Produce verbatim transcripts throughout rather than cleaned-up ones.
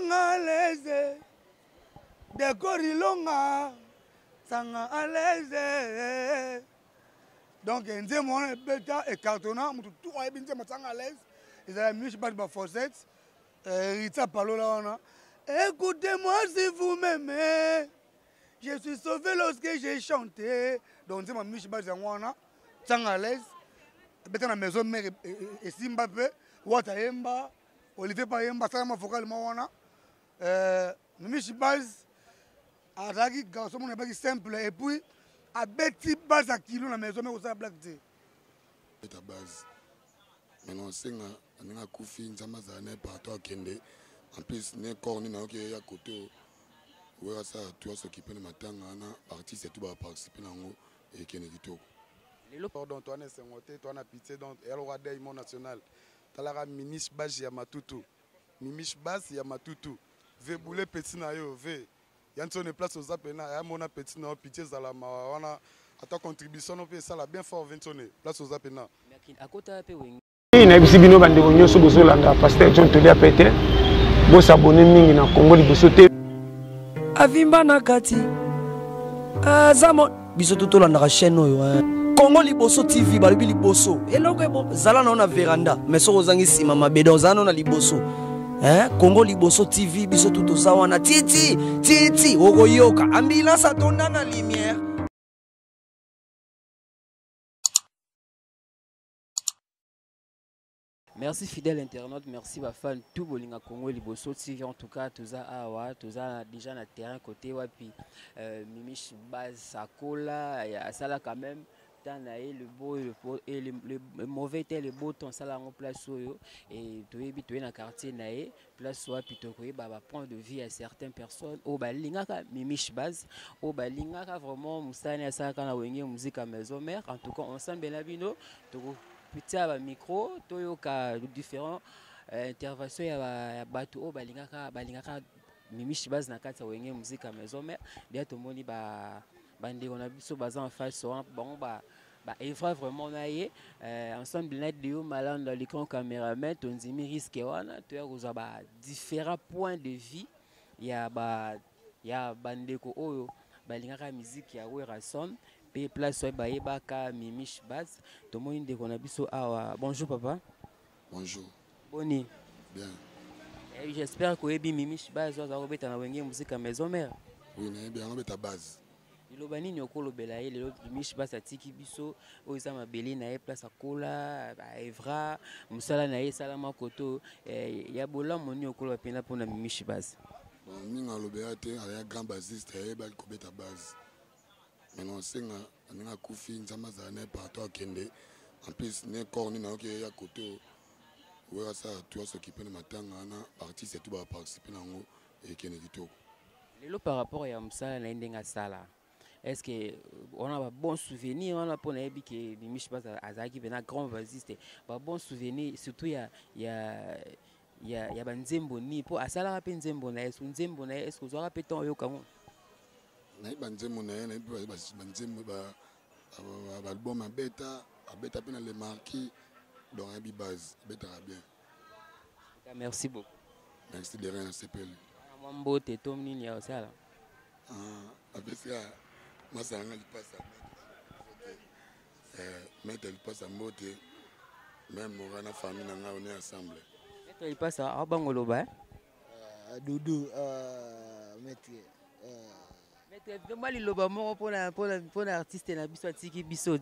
Sanga à l'aise. Décor longa. Sanga à l'aise. Donc, un dia, mon bêta et cartonnant, tout a bien dit, sanga à l'aise. Ils avaient mis, je sais pas, Fossette. Rita Palo là, on a. Écoutez-moi si vous m'aimez. Je suis sauvé lorsque j'ai chanté. Donc, c'est ma miche bazangwana. Sanga à l'aise. Bêta la maison mère et Simbape. Watayemba. Olivier Payemba, ça m'a focal mawana. Euh, miche baz. Azaki, garçon, mon est simple. Et puis, à Betty base à kilo la maison, mais aussi à Black Day. C'est ta base. Maintenant, c'est un a koufi, un zamazane, partout à Kende. En plus, ne corps ni na qui est à côté. Où est ça? Tu vas s'occuper de matin, un artiste et tout va participer dans l'eau et Kende Gito. Le pardon, toi, c'est monté, toi, on a pitié, donc, elle aura des mots national. Talara Mimish Bas Yamatutu. Mimish Bas Yamatutu. Ve boule petit na yo, ve. Yanson est place aux appels, à mon petit na pitié zalama. On a à ta contribution, on peut ça la bien fort vingt place aux appels. À côté de Péwing. Il y a des bino bande wonyo so bozo langa pasteur John Tolia pété. Bo s'abonner mingi na Congo liboso te. Avimba na kati. Azamo biso toto landa ka chaîne oyo. Congo liboso T V balobi liboso. Eloko ebo zala na na veranda mais so ozangi sima mabedo zana na liboso. Hein Congo liboso T V biso toto zawana titi titi okoyoka ambulance atonda na lumière. Merci fidèle internaute, merci ma fan tout bolinga Congo liboso T V en tout cas tous awa tous déjà na terrain côté wapi Mimish Bas Sakola ya sala quand même tant le beau et le, le, le mauvais temps le beau temps sala en place oyo et tu es habitué na quartier naé place wapi to koy ba point de vue à certaines personnes au balinga ka Mimish Bas au balinga ka vraiment musani sala kana wenge musique à maison mère en tout cas ensemble la bino to petit à micro toyoka différents interventions ya bato o balingaka balingaka Mimish Bas na kati wenge musique à maison mère dia to moni ba bande on a biso baza en face bon ba ba evra vraiment naie ensemble net de malanda les camps caméraman tonzimi risque wana to ya ba différents points de vie ya ba ya bande ko oyo balingaka musique ya wera son et place Baïbaka Mimish Bas. Tout le monde est biso awa. Bonjour papa. Bonjour. Boni. Bien. J'espère que Ebi Mimish Bas va remettre en wenge musique à maison mère. Oui, mais bien on met ta base. Le bani ni okolo belaye le Mimish Bas atiki biso oza mabeli na e place akola ba evra musala na e salama koto ya bola moni okolo pena pona Mimish Bas. Bon, minga lobéate a un grand basiste et bal ko ta base. Maintenant, c'est un koufi, un zamazane, partout à Kende. En plus, ne corps ni na qui est à côté. Où est ça? Tu vas s'occuper de matin, un artiste et tout va participer dans l'eau et Kende Gito. Le par rapport à Moussa Naindenga Sala, est-ce qu'on a un bon souvenir? On a pour nous que Mimish Bas Azaki est un grand vasiste. Un bon souvenir, surtout il y a il y a il y a il y a Nzembo ni pour Asala rappel Nzembo na est-ce Nzembo na est-ce que vous aurez pété en yokamu? Na banzemo na na banzemo ba album a beta a beta pena le marquis dans un base beta bien. Merci beaucoup. Merci de rien c'est pel. Moi mbote tom nini ya sala. Ah avec ça moi ça ngali passa. Euh mettre le passe à mbote même on a famille na on est ensemble. Mettre le passe à bangolo ba. Euh Doudou euh mettre Moi, il loba moko pour la pour la pour l'artiste na biso atiki biso.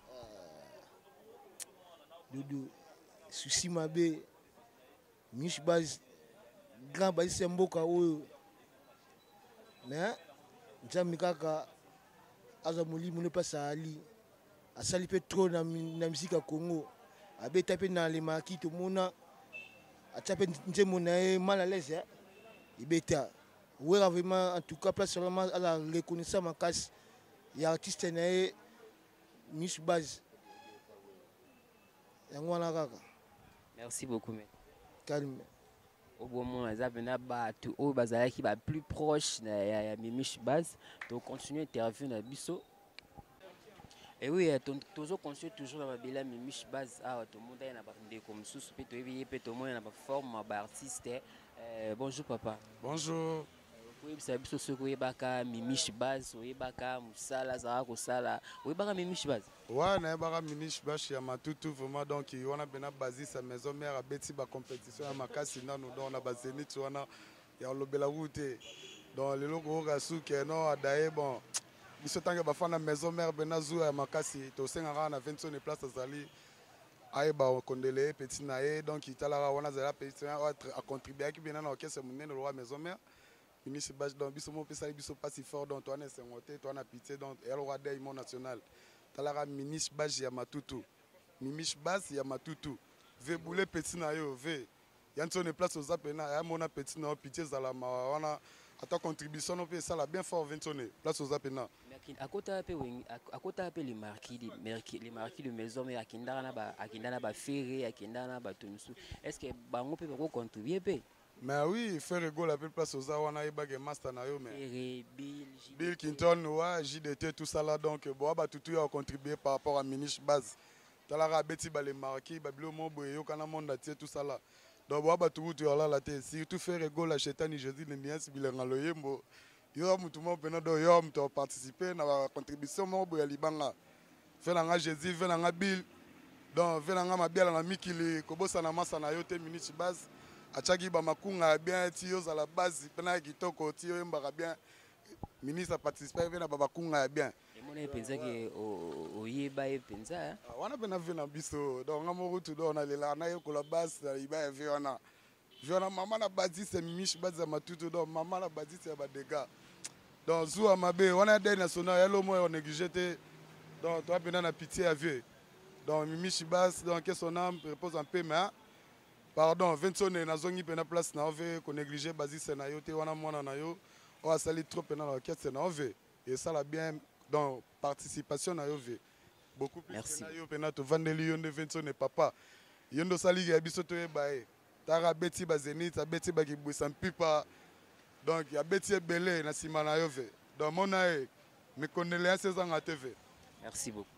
Doudou souci mabe Mimish Bas grand basiste mboka oyo mais njami kaka aza mulimu ne pasa ali asali pe trop na na musique ya Congo abeta pe na le maki to mona atape nzemo na e mal à l'aise ibeta. Oui, vraiment, en tout cas, place vraiment à la reconnaissance en casse. Il y a artiste né Mimish Bas. Merci beaucoup. Calme. Au bon moment, les avena tout au bazar qui va plus proche de Mimish Bas. Donc, continuer à interviewer na biso. Et oui, toujours construit toujours dans la belle Mimiche Baz. Ah, tout le monde est dans comme sous, puis tout le monde est dans forme d'artiste. Bonjour papa. Bonjour. Oui, c'est ça ce que Baka Mimiche Baz, oui Baka Musala, Zara Kosala, oui Baka Mimiche Baz. Ouais, na Baka Mimiche Baz chez Amatutu vraiment donc on a bien basé sa maison mère à Betty ba compétition à Makasi na nous on a basé ni tu on a ya lobela route. Donc les locaux rasu que non adaye bon. Biso tanga bafana maison mère benazu ya makasi to senga na vingt de place azali ay ba kondele petit nae donc itala wana zala petit a contribuer qui bien na orchestre munene roi maison mère Mimiche Baz donc biso mo pesa biso pas si fort donc toi na sengote toi na pitié donc el roi d'aimon national talara Mimiche Baz ya matutu Mimiche Baz ya matutu ve boule petit na yo ve yanto ne place aux apena ya mona petit na pitié zala ma wana à ta contribution on peut ça la bien fort vingt tonnes place aux apena à côté un peu à côté un peu les marquis les marquis de maison mais akindana na ba akindana ba ferré akindana ba tunsu est-ce que bango peut contribuer pe mais oui faire rigolo la place aux awana et bague master na yo mais ferré bill bill Kinton ouais J D T tout ça là donc bon ba tout a contribué par rapport à Mimiche Baz talara beti ba les marquis ba bilo mo boyo kana monde tie tout ça là donc bon ba tout tu là la tête si tout fait rigolo la chetani Jésus le nias bilanga loyembo yo mutu mo pena do yo mutu participer na contribution mo boya libanga felanga Jésus felanga bill donc felanga mabiala na mikili kobosa na masa na yo te Mimiche Baz achaki ba makunga bien ti yo za la base pena kitoko ti yo mbaka bien ministre participer na ba makunga bien et mon pensa que o yeba e pensa wana pena vena biso donc ngamo rutu do na lela na yo ko la base iba e wana Jona maman na basi c'est Mimiche Baz ya matutu donc maman na basi c'est ba dégâts donc zou amabe wana dé national yelo mo on négligé donc toi pena na pitié à vieux donc Mimiche Baz donc que son âme repose en paix mais pardon vingt sonne na zongi pena place na ove ko négliger basi c'est na yo te wana mona na yo o sali trop pena na orchestre na ove et ça la bien donc participation na yo ve beaucoup plus na yo pena to vandeli yo de vingt sonne papa yondo sali ya biso to e bae tara beti ba zenit a beti ba kibwisa mpipa donc ya beti ebele na sima na yo ve donc mona e me condoléances en T V. Merci beaucoup.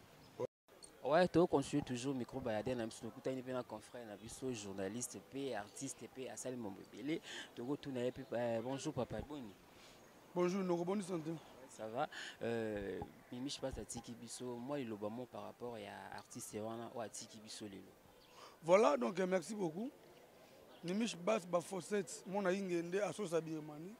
Ouais, tu construis toujours micro baladé na biso kuta ni pena confrère na biso journaliste p artiste p asali mombele to go tuna pe bonjour papa boni. Bonjour nous bonne santé. Ça va euh Mimiche Baz atiki biso moi il lobamo par rapport à artiste wana o atiki biso lelo. Voilà donc merci beaucoup. Mimiche Baz ba fossette mon ingende asosa birmani.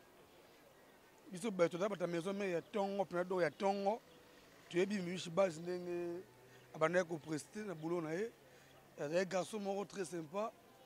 Biso ba to da ta maison mais ya tongo pena do ya tongo. Tu es bien Mimiche Baz ndenge abandé ko prester na boulot na ye. Un garçon moro très sympa.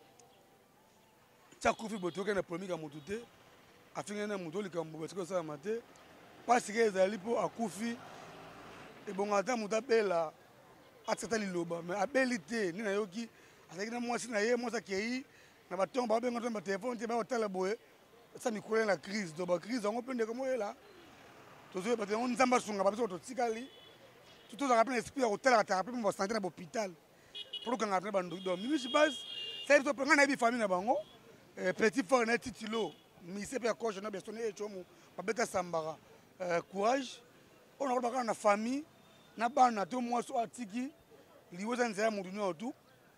Tchakufi botoke na premier ka mutute. Afinga na muto likambo parce que ça maté. Parce que ezali po akufi et bon ata muta bela atata liloba mais abelité ni na yoki azaki na mwasi na ye mwasa kei na batongo ba benga to téléphone te ba otala boye ça mi kolela la crise do ba crise on pende comme là to zo ba on nzamba sunga ba to tikali tout tout rappel esprit à hôtel à thérapie pour santé na hôpital pour que ngapna bandu do Mimiche Baz ça to prendre na bi famille na bango petit frère na titilo mi se pe coach na besone e chomo ba beta sambara courage on a pas na famille na bana to moi so atiki liwoza nzaya mudu nyo tu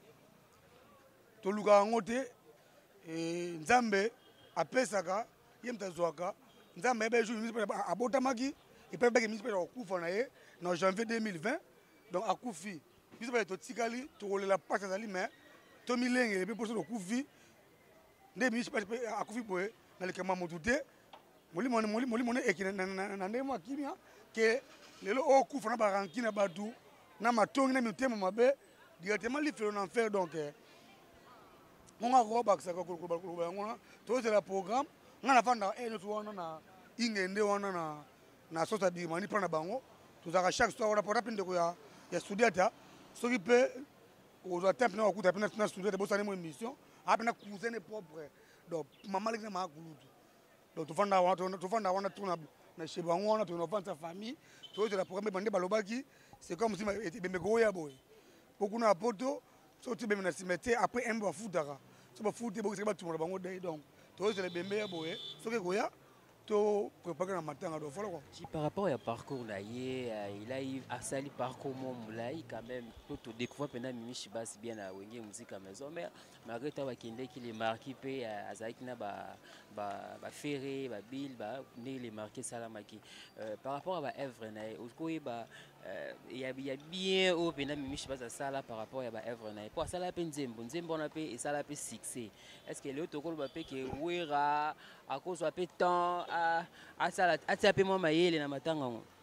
to luka ngote e nzambe apesaka yemtazwaka nzambe ebe jour Mimiche abotamaki et peut be Mimiche Baz okufa na ye en janvier deux mille vingt donc akufi biso ba to tikali to rolela passe zali mais to milenge be poso okufi nde Mimiche Baz akufi boye na le kama mutute moli moni moli moli moni ekina na ndemo akimia ke lelo okufa na baranki na batu na matongi na mitemo mabe directement li felo na faire donc on a roba que ça ko ko ko ngona to c'est la programme ngana fanda eno to wana na ingende wana na na sota di mani prana bango to za chaque soir on porta pende ko ya ya studiata so qui peut aux temps na okuta pena na studiata bo sane mo émission apena cousine propre donc maman le na makulutu donc to fanda wana to fanda wana tuna na sheba wana to na sa famille to c'est la programme bande balobaki c'est comme si bembe go ya boy beaucoup na poto so tu bembe na simete après un ba futaka so ba futé bo c'est ba tuma bango dai donc to c'est le bembe ya boy so ke goya to préparer na matanga do voilà quoi. Par rapport à parcours là, il a eu à sali parcours mon moulay quand même pour te découvrir pendant Mimish Bass bien à Wenge musique à maison mais malgré ta wakinde qui les marqué pe à Zaikna ba ba ba ferré ba bill ba né les marqué salamaki par rapport à ba œuvre na au ba il y a bien au pendant Mimish Bass à ça là par rapport à ba œuvre na pour ça la pe nzembo nzembo na pe et ça la pe succès est-ce que le tokolo ba pe que wera à cause de temps à à ça à ça pe moi mayele na matanga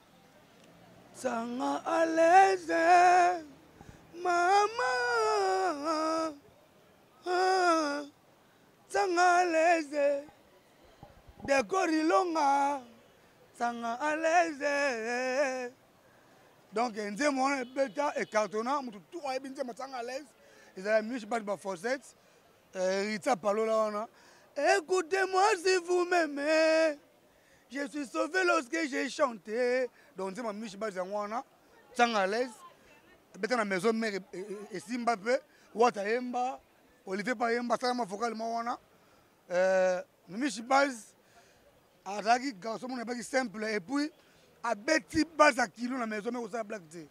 sanga à l'aise mama sanga à l'aise décor longa sanga à l'aise donc nze mon beta et cartonnant mutu tout a bien nze sanga à l'aise ils avaient mis pas de fossette Rita Palola wana. Écoutez-moi si vous m'aimez. Je suis sauvé lorsque j'ai chanté. Donc, c'est ma miche bazangwana. Sans à l'aise. Bête la maison mère et Simbape. Wata Yemba. Olivier Payemba. Salama Focal Mawana. Miche baz. Azaki, garçon, mon est simple. Et puis, à Betty baz à kilo la maison, mais aussi à Black Tea.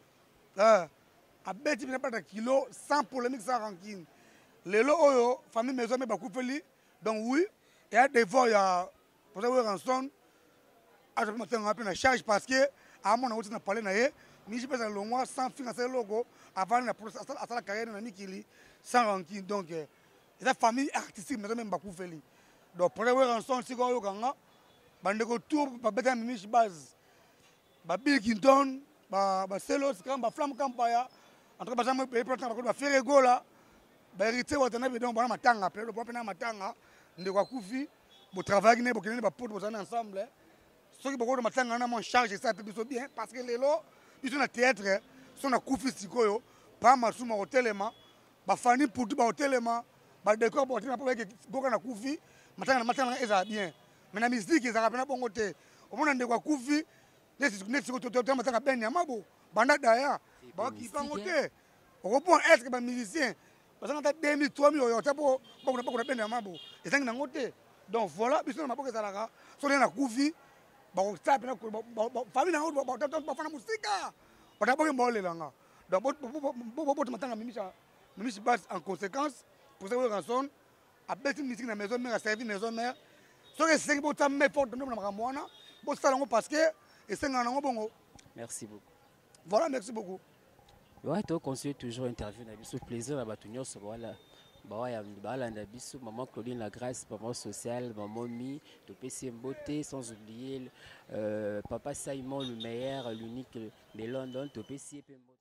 À Betty, il n'y a pas de kilo sans polémique, sans rancune. Les lots, famille maison, mais beaucoup feli. Donc oui, il y a des fois, il y a pour ça, rançon, à ce moment-là, on a charge parce que à mon avis, on a parlé naïe, mais je pense que le mois sans financer le logo, avant la la carrière de Nikili, sans rancune. Donc, la famille artistique, mais même beaucoup feli. Donc pour ça, rançon, si on a un bande de tout, pour mettre un mimiche base, Bill Clinton, Celos, Flamme Campaya, entre par exemple, les protestants, faire ego là. Hérité watana bidon bana matanga après le papa na matanga ndeko kufi bo travail ne bo kenene ba pote bo ensemble ceux qui beaucoup matanga na mon charge ça peut biso bien parce que lelo biso na théâtre so na kufi sikoyo pa masuma hotelema ba fani pour ba hotelema ba décor bo tina pa ke boka na kufi matanga na matanga eza bien mais na musique eza rapena bongo te o mona ndeko kufi nesi nesi ko to matanga ben ya mabo banda daya ba ki pango te o ko être ba musicien parce que deux mille trois mille euros, donc voilà, puis on a pas que ça là, sur la couvi, bon ça, puis famille na autre, bon on va faire musique, on a pas que bon les langues, donc bon bon bon maintenant mimicha, mimicha base en conséquence pour cette raison, à bête musique na maison mère, à servir maison mère, sur les cinq bon ça met fort de nous na ramona, bon ça là parce que et c'est un bon. Merci beaucoup. Voilà, merci beaucoup. Ouais, tu conseilles toujours interview na biso plaisir na bato nyonso voilà. Bah ya bala na biso maman Claudine la grâce maman sociale maman Mi to P C Mbote sans oublier euh, papa Simon le meilleur l'unique de London to P C Mbote.